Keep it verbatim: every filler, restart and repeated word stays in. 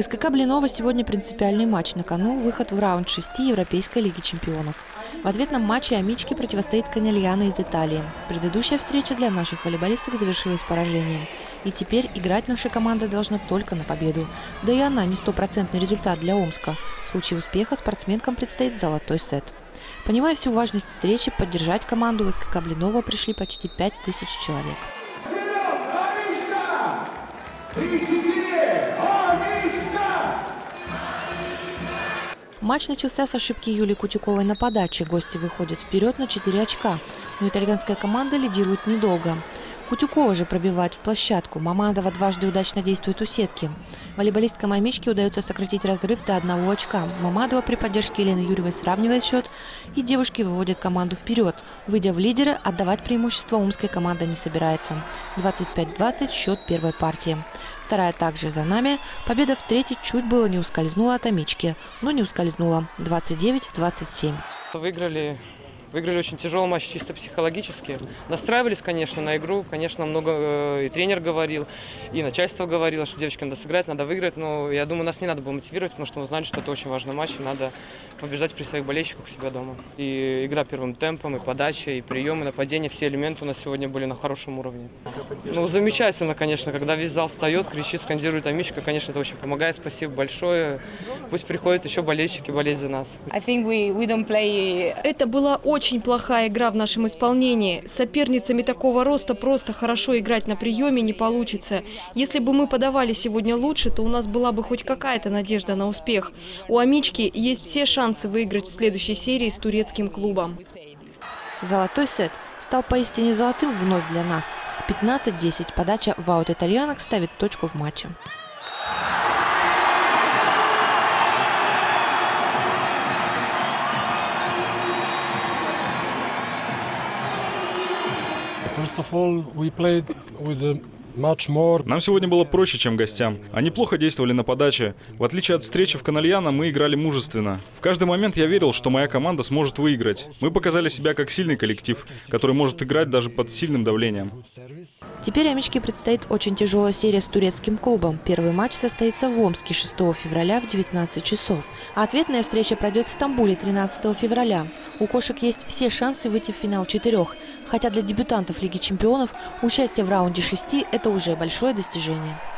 В СКК Блинова сегодня принципиальный матч. На кону выход в раунд шести Европейской лиги чемпионов. В ответном матче «Амичке» противостоит «Конельяно» из Италии. Предыдущая встреча для наших волейболисток завершилась поражением. И теперь играть наша команда должна только на победу. Да и она не стопроцентный результат для Омска. В случае успеха спортсменкам предстоит золотой сет. Понимая всю важность встречи, поддержать команду в СКК Блинова пришли почти пять тысяч человек. Матч начался с ошибки Юлии Кутюковой на подаче. Гости выходят вперед на четыре очка, но итальянская команда лидирует недолго. Кутюкова же пробивает в площадку. Мамадова дважды удачно действует у сетки. Волейболисткам «Амички» удается сократить разрыв до одного очка. Мамадова при поддержке Елены Юрьевой сравнивает счет, и девушки выводят команду вперед. Выйдя в лидеры, отдавать преимущество омская команда не собирается. двадцать пять двадцать счет первой партии. Вторая также за нами. Победа в третьей чуть было не ускользнула от «Амички», но не ускользнула. двадцать девять двадцать семь. Выиграли. Выиграли очень тяжелый матч чисто психологически. Настраивались, конечно, на игру. Конечно, много э, и тренер говорил, и начальство говорило, что девочкам надо сыграть, надо выиграть. Но я думаю, нас не надо было мотивировать, потому что мы знали, что это очень важный матч, и надо побеждать при своих болельщиках у себя дома. И игра первым темпом, и подача, и прием, и нападение. Все элементы у нас сегодня были на хорошем уровне. Ну, замечательно, конечно, когда весь зал встает, кричит, скандирует «Амичка». Конечно, это очень помогает. Спасибо большое. Пусть приходят еще болельщики болеть за нас. Это было очень Очень плохая игра в нашем исполнении. С соперницами такого роста просто хорошо играть на приеме не получится. Если бы мы подавали сегодня лучше, то у нас была бы хоть какая-то надежда на успех. У «Амички» есть все шансы выиграть в следующей серии с турецким клубом. Золотой сет стал поистине золотым вновь для нас. пятнадцать десять. Подача в аут итальянок ставит точку в матче. Нам сегодня было проще, чем гостям. Они плохо действовали на подаче. В отличие от встречи в Конельяно, мы играли мужественно. В каждый момент я верил, что моя команда сможет выиграть. Мы показали себя как сильный коллектив, который может играть даже под сильным давлением. Теперь «Амичке» предстоит очень тяжелая серия с турецким клубом. Первый матч состоится в Омске шестого февраля в девятнадцать часов. А ответная встреча пройдет в Стамбуле тринадцатого февраля. У кошек есть все шансы выйти в финал четырех. Хотя для дебютантов Лиги чемпионов участие в раунде шести – это уже большое достижение.